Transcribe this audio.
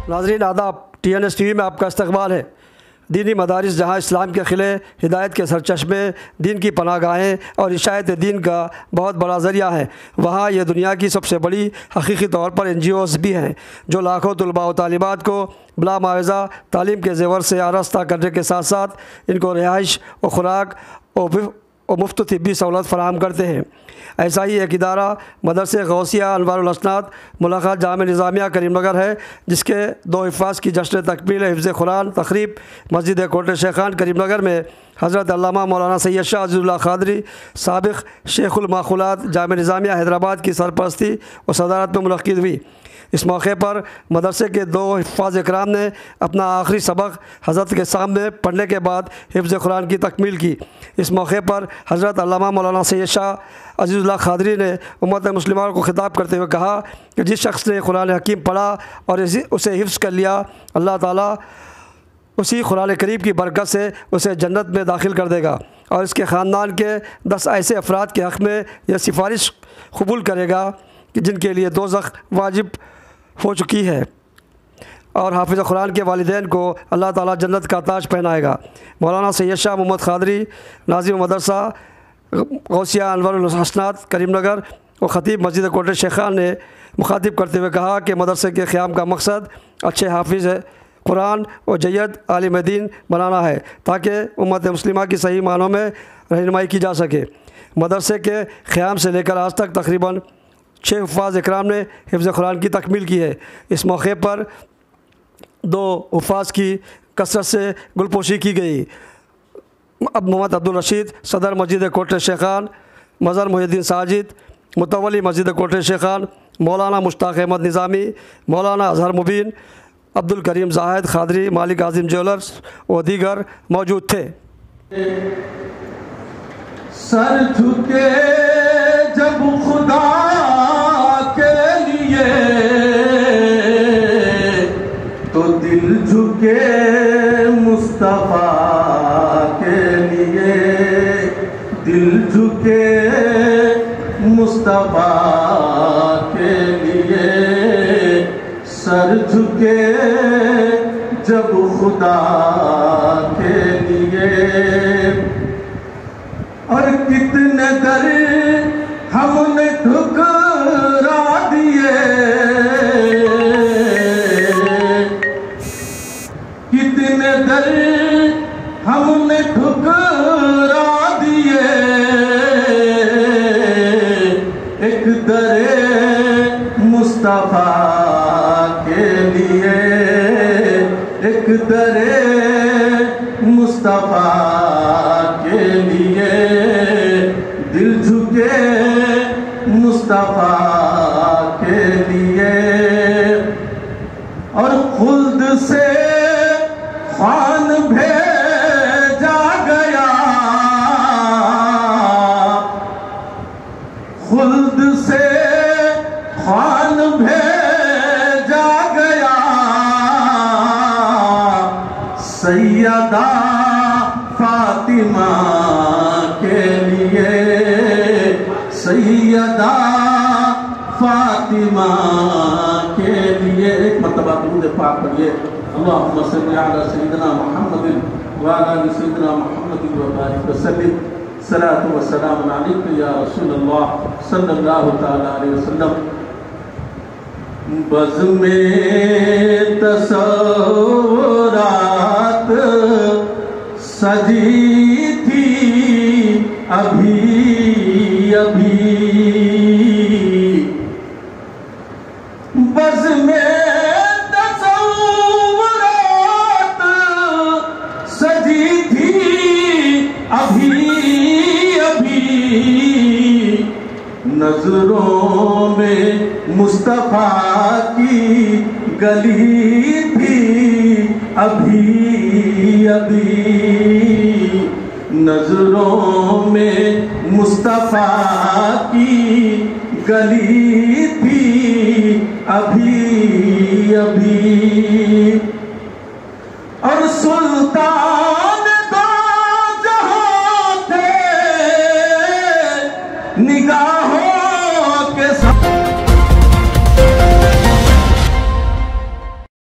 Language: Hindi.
नाज़रीन आदाब, TNS TV में आपका इस्तक़बाल है। दीनी मदारिस जहाँ इस्लाम के ख़िले, हिदायत के सरचश्मे, दीन की पनाहगाहें और इशाअत दीन का बहुत बड़ा ज़रिया है, वहाँ ये दुनिया की सबसे बड़ी हकीकी तौर पर NGOs भी हैं जो लाखों तलबा व तालिबात को बिला मुआवज़ा तालीम के ज़ेवर से आरास्ता करने के साथ साथ इनको रिहाइश व खुराक और मुफ्त तिब्बी सहूलत फ़राहम करते हैं। ऐसा ही एक इदारा मदरसे गौसिया अनवारुल हसनात मुलाकात जामे निज़ामिया करीमनगर है, जिसके 2 हिफ़ाज़ की जश्न तकमील हिफ्ज़ कुरान तक़रीब मस्जिद कोटे शेखान करीमनगर में हज़रत अल्लामा मौलाना सैयद शाह अज़ीज़ुल्लाह क़ादरी साबिक़ शेखुल माख़ूलात जामे निज़ामिया हैदराबाद की सरपरस्ती और सदारत में मुनक़्क़िद हुई। इस मौके पर मदरसे के 2 हिफ़ाज़ इकराम ने अपना आखिरी सबक हज़रत के सामने पढ़ने के बाद हिफ्ज़ कुरान की तकमील की। इस मौके पर हज़रत अल्लामा मौलाना सैयद शाह अज़ीज़ुल्लाह क़ादरी ने उम्मत मुस्लिमा को ख़िताब करते हुए कहा कि जिस शख्स ने कुरान हकीम पढ़ा और उसे हिफ्ज़ कर लिया, अल्लाह ताला उसी कुरान करीम की बरकत से उसे जन्नत में दाखिल कर देगा और इसके ख़ानदान के 10 ऐसे अफराद के हक़ में यह सिफारिश कबूल करेगा कि जिनके लिए दोज़ख वाजिब हो चुकी है, और हाफिज़ कुरान के वालिदैन को अल्लाह ताला जन्नत का ताज पहनाएगा। मौलाना सैयद शाह मोहम्मद क़ादरी नाज़िम मदरसा गौसिया अनवारुल हसनात करीमनगर और ख़तीब मस्जिद कोटे शेखान ने मुखातिब करते हुए कहा कि मदरसे के क़याम का मकसद अच्छे हाफिज़ कुरान और जय्यद आलिम दीन बनाना है ताकि उम्मत मुस्लिमा की सही मानों में रहनुमाई की जा सके। मदरसे के क़याम से लेकर आज तक तकरीबन 6 हुफ़ाज़ इकराम ने हिफ्ज़ कुरान की तकमील की है। इस मौके पर 2 हुफ़ाज़ की कसरत से गुलपोशी की गई। अब मोहम्मद अब्दुल रशीद सदर मस्जिद कोटे शेखान, मज़र मुहिद्दीन साजिद मुतवली मस्जिद कोटे शेखान, मौलाना मुश्ताक़ अहमद निज़ामी, मौलाना अज़हर मुबीन, अब्दुल करीम ज़ाहिद क़ादरी मालिक आज़िम ज्वेलर्स और दीगर मौजूद थे। सर झुके जब खुदा के लिए तो दिल झुके मुस्तफ़ा के लिए, दिल झुके मुस्तफ़ा के लिए, सर झुके जब खुदा के लिए। और कितने दर हमने ठुकरा दिए, कितने दर हमने ठुकरा दिए, एक दरे मुस्तफ़ा के लिए, एक दरे मुस्तफ़ा के लिए, दिल झुके मुस्तफ़ा के लिए। और खुल्द से ख्वान भेजा गया, खुल्द से ख्वान भेजा गया, सैयदा फातिमा के लिए, सैयदा फातिमा के लिए। एक मरतबा दुरूद पाक पढ़िए, अल्लाहुम्मा सल्ली अला सय्यिदिना मुहम्मदिन व अला आलि सय्यिदिना मुहम्मदिन व बारिक वसल्लिम। सलातु व सलाम अलैका या रसूलल्लाह सल्लल्लाहु तआला अलैहि वसल्लम। बज़्म-ए तसव्वुरात सजी थी अभी अभी, बज़्म-ए तसव्वुरात सजी थी अभी अभी, नजरों में मुस्तफ़ा की गली थी अभी अभी, नजरों में मुस्तफ़ा की गली थी अभी